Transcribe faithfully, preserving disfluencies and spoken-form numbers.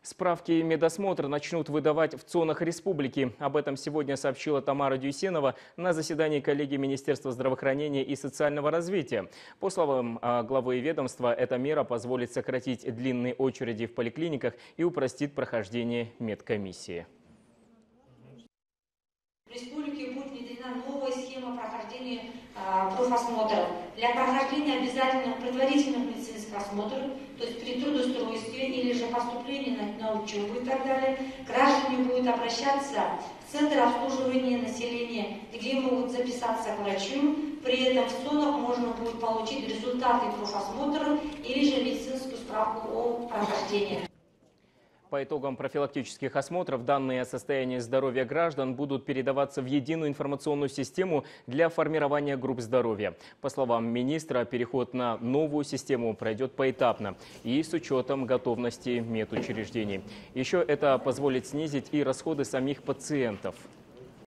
Справки и медосмотр начнут выдавать в ЦОНах республики. Об этом сегодня сообщила Тамара Дюйсенова на заседании коллегии Министерства здравоохранения и социального развития. По словам главы ведомства, эта мера позволит сократить длинные очереди в поликлиниках и упростит прохождение медкомиссии. В республике будет внедрена новая схема прохождения э, профосмотров. Для прохождения обязательно предварительных медицинских осмотров, то есть при трудоустройстве или же поступлении на, на учебу и так далее, граждане будут обращаться в Центр обслуживания населения, где могут записаться к врачу. При этом в ЦОНах можно будет получить результаты профосмотра или же медицинскую справку о прохождении. По итогам профилактических осмотров данные о состоянии здоровья граждан будут передаваться в единую информационную систему для формирования групп здоровья. По словам министра, переход на новую систему пройдет поэтапно и с учетом готовности медучреждений. Еще это позволит снизить и расходы самих пациентов.